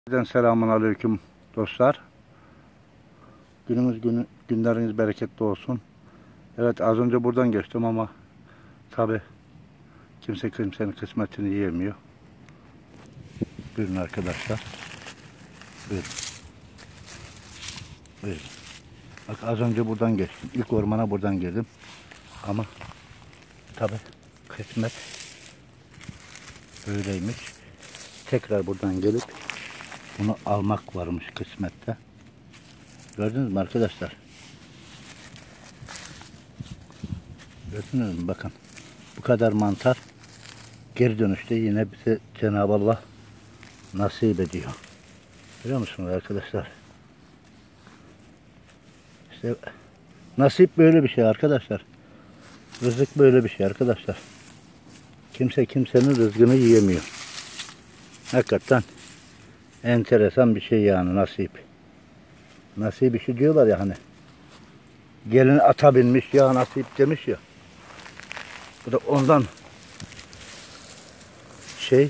Selamun aleyküm dostlar. Günleriniz bereketli olsun. Evet, az önce buradan geçtim ama tabi kimse kimsenin kısmetini yiyemiyor. Buyurun arkadaşlar. Buyurun. Buyurun. Bak, az önce buradan geçtim. İlk ormana buradan girdim. Ama tabi kısmet böyleymiş. Tekrar buradan gelip bunu almak varmış kısmette. Gördünüz mü arkadaşlar? Gördünüz mü? Bakın. Bu kadar mantar geri dönüşte yine bize Cenab-ı Allah nasip ediyor. Biliyor musunuz arkadaşlar? İşte nasip böyle bir şey arkadaşlar. Rızık böyle bir şey arkadaşlar. Kimse kimsenin rızkını yiyemiyor. Hakikaten enteresan bir şey yani nasip. Nasip işi diyorlar ya hani. Gelin ata binmiş ya nasip demiş ya. Bu da ondan şey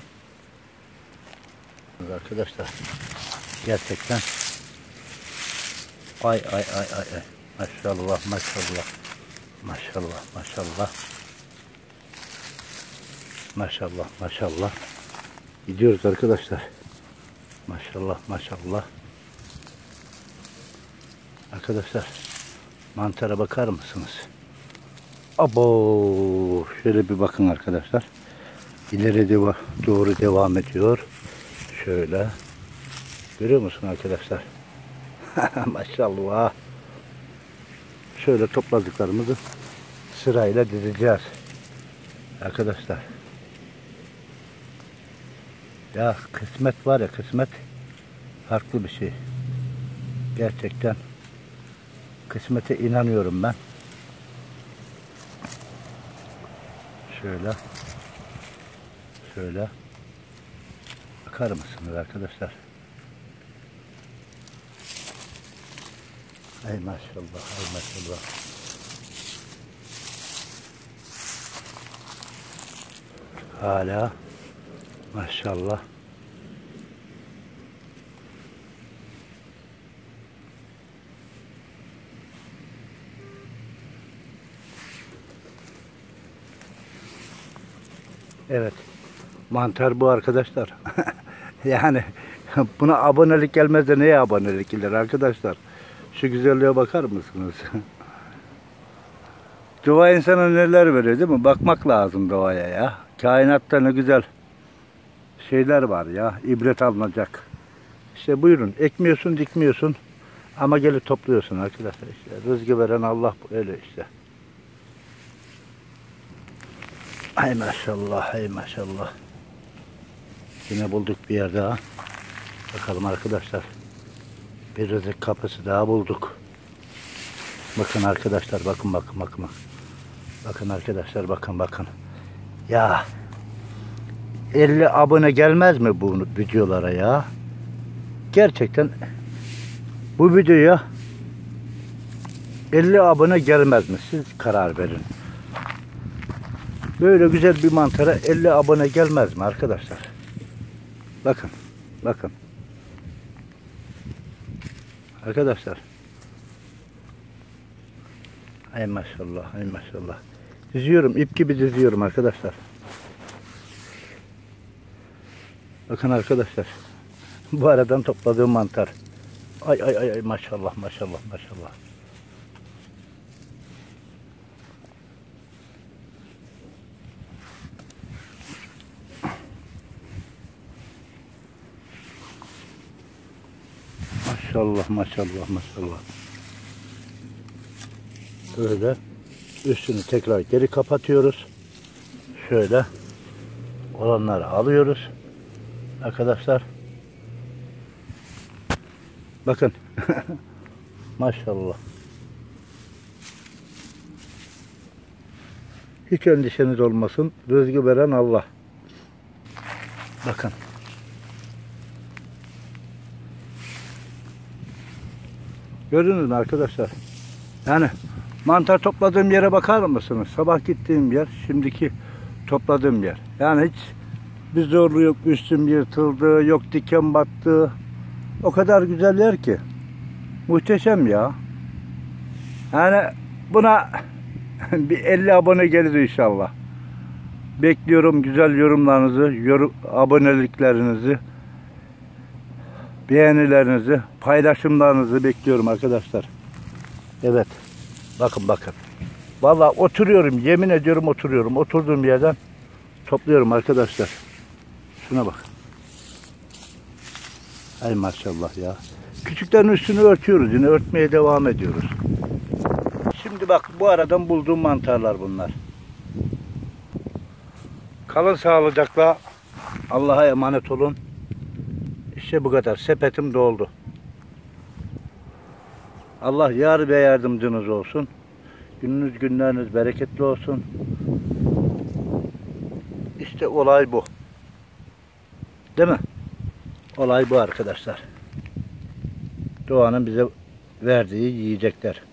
arkadaşlar. Gerçekten ay. Maşallah maşallah. Maşallah maşallah. Maşallah maşallah. Gidiyoruz arkadaşlar. Maşallah maşallah. Arkadaşlar mantara bakar mısınız? Abo, şöyle bir bakın arkadaşlar. İleri doğru devam ediyor. Şöyle. Görüyor musun arkadaşlar? Maşallah. Şöyle topladıklarımızı sırayla dizeceğiz. Arkadaşlar. Ya kısmet var ya, kısmet farklı bir şey. Gerçekten kısmete inanıyorum ben. Şöyle bakar mısınız arkadaşlar? Ay maşallah, ay maşallah. Hala maşallah. Evet. Mantar bu arkadaşlar. Yani buna abonelik gelmez de neye abonelik gelir arkadaşlar? Şu güzelliğe bakar mısınız? Doğa insana neler veriyor değil mi? Bakmak lazım doğaya ya. Kainatta ne güzel şeyler var ya. İbret alınacak. İşte buyurun. Ekmiyorsun, dikmiyorsun. Ama gelip topluyorsun arkadaşlar işte. Rızkı veren Allah öyle işte. Ay maşallah, ay maşallah. Yine bulduk bir yer daha. Bakalım arkadaşlar. Bir rızık kapısı daha bulduk. Bakın arkadaşlar, bakın. Bakın arkadaşlar, bakın. Ya 50 abone gelmez mi bu videolara ya? Gerçekten bu videoya 50 abone gelmez mi? Siz karar verin. Böyle güzel bir mantara 50 abone gelmez mi arkadaşlar? Bakın. Arkadaşlar. Ay maşallah, ay maşallah. Diziyorum, ip gibi diziyorum arkadaşlar. Bakın arkadaşlar. Bu aradan topladığım mantar. Ay maşallah. Maşallah. Böyle üstünü tekrar geri kapatıyoruz. Şöyle olanları alıyoruz. Arkadaşlar. Bakın. Maşallah. Hiç endişeniz olmasın. Rızkı veren Allah. Bakın. Gördünüz mü arkadaşlar? Yani mantar topladığım yere bakar mısınız? Sabah gittiğim yer, şimdiki topladığım yer. Yani hiç bir zorluğu yok. Üstüm yırtıldı, yok diken battı. O kadar güzel yer ki. Muhteşem ya. Yani buna bir 50 abone gelir inşallah. Bekliyorum güzel yorumlarınızı, aboneliklerinizi, beğenilerinizi, paylaşımlarınızı bekliyorum arkadaşlar. Evet. Bakın. Vallahi oturuyorum. Yemin ediyorum oturuyorum. Oturduğum yerden topluyorum arkadaşlar. Şuna bak. Ay maşallah ya. Küçüklerin üstünü örtüyoruz. Yine örtmeye devam ediyoruz. Şimdi bak bu aradan bulduğum mantarlar bunlar. Kalın sağlıcakla. Allah'a emanet olun. İşte bu kadar. Sepetim doldu. Allah yar ve yardımcınız olsun. Gününüz günleriniz bereketli olsun. İşte olay bu. Değil mi? Olay bu arkadaşlar. Doğanın bize verdiği yiyecekler.